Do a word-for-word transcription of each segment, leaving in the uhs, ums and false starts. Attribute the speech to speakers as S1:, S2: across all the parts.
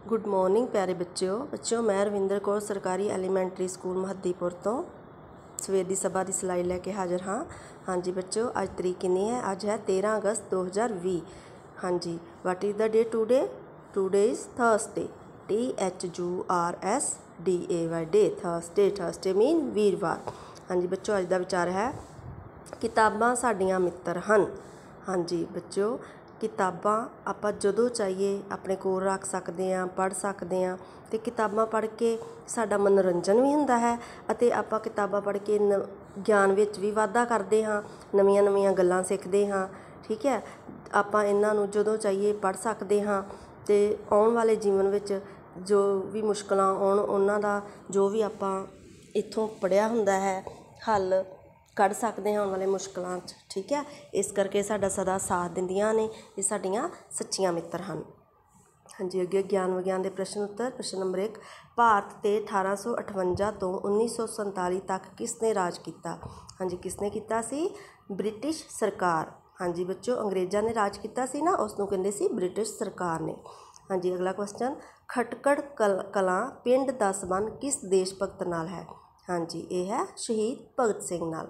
S1: Good morning प्यारे बच्चों बच्चों मैं रविंदर कौर सरकारी एलीमेंटरी स्कूल महदीपुर तो सवेर की सभा की सिलाई लैके हाजिर हाँ हाँ जी बच्चों अज तरीक कितनी है। अज है तेरह अगस्त दो हज़ार भी। हाँ जी what is the day today today is Thursday T H U R S D A Y day Thursday Thursday mean वीरवार। हाँ जी बच्चों अज का विचार है किताबां साडियां मित्र हन। हाँ जी बच्चों किताबां आपां जदों चाहिए अपने कोल रख सकते हैं पढ़ सकते हैं तो किताबां पढ़ के साडा मनोरंजन भी हुंदा है अते आपां किताबां पढ़ के न ज्ञान विच भी वाधा करते हाँ नवीं नवीं गल्लां सीखते हाँ। ठीक है आपां इन्हां नूं जदों चाहिए पढ़ सकते हाँ तो आउण वाले जीवन विच जो भी मुश्किलां आउण उन्हां दा जो भी आपां इत्थों पढ़िया हुंदा है हल कढ़ सकते हैं आने वाले मुश्किलों। ठीक है इस करके साडा सदा साथ दिंदियां ने ये साडियां सच्चियां मित्र हैं। हाँ जी अगे ज्ञान विज्ञान के प्रश्न उत्तर। प्रश्न नंबर एक भारत ते अठारह सौ अठवंजा तो उन्नीस सौ संताली तक किसने राज किया। हाँ जी किसने किया सी ब्रिटिश सरकार। हाँ जी बच्चों अंग्रेज़ों ने राज किया सी ना उसनूं कहंदे सी ब्रिटिश सरकार ने। हाँ जी अगला क्वेश्चन खटकड़ कल कलां पिंड दा संबंध किस देश भगत नाल है। हाँ जी ये है शहीद भगत सिंह नाल।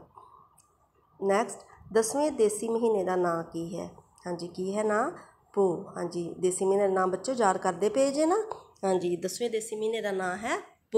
S1: नैक्सट दसवें देसी महीने का नाम की है। हाँ जी की है ना पो। हाँ जी देसी महीने का नाम बच्चों याद करते पे जे ना। हाँ जी दसवें देसी महीने का नाम है पो।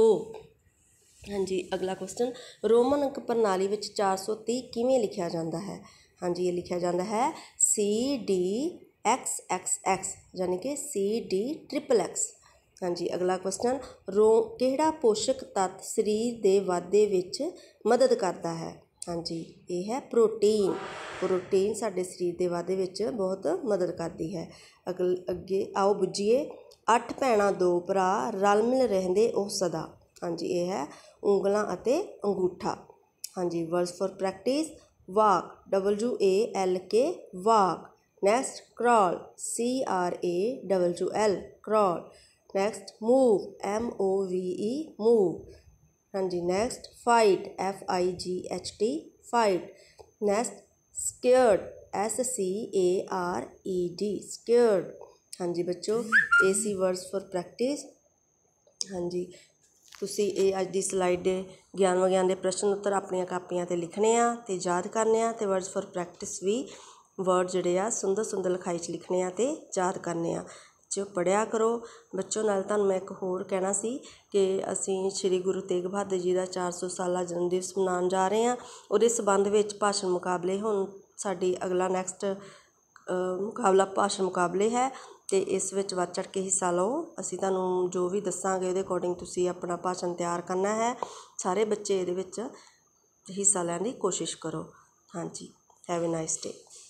S1: हाँ जी अगला क्वेश्चन रोमन अंक प्रणाली में चार सौ तीह किमें लिखा जाता है। हाँ जी ये लिखा जाता है C D X X X यानी कि सी डी ट्रिपल एक्स। हाँ जी अगला क्वेश्चन रो किहड़ा पोषक तत्त शरीर के वाधे विच मदद करता है। हाँ जी ये है प्रोटीन। प्रोटीन साडे शरीर के वाधे विच बहुत मदद करती है। अगल अगे आओ बुझीए अठ भैणां दो भरा रल मिल रहिंदे ओ सदा। हाँ जी ये है ਉਂਗਲਾਂ ਅਤੇ अंगूठा। हाँ जी words for practice walk W A L K walk. Next crawl C R A W L crawl. Next move M O V E move. हाँ जी next fight F I G H T fight. Next scared S C A R E D scared. हाँ जी बच्चों ए सी words for practice. हाँ जी तुसी ये अज की स्लाइड दे ज्ञान विज्ञान के प्रश्न उत्तर अपन कापियां ते लिखने आ ते याद करने आ ते वर्ड्स फॉर प्रैक्टिस भी वर्ड जोड़े आ सुंदर सुंदर लिखाई च लिखने आ ते याद करने आ। जो पढ़िया करो बच्चों। नाल तुहानूं मैं एक होर कहना सी कि असीं श्री गुरु तेग बहादुर जी का चार सौ साला जन्म दिवस मनाउण जा रहे हैं उहदे संबंध विच भाषण मुकाबले हुण साडी अगला नैक्सट मुकाबला भाषण मुकाबले है तो इस विच वध चढ़ के हिस्सा लो। असीं तुहानूं जो भी दस्सांगे उहदे अकॉर्डिंग तुसीं अपना भाषण तैयार करना है। सारे बच्चे इहदे विच हिस्सा लैण दी कोशिश करो। हाँ जी हैव ए नाइस डे।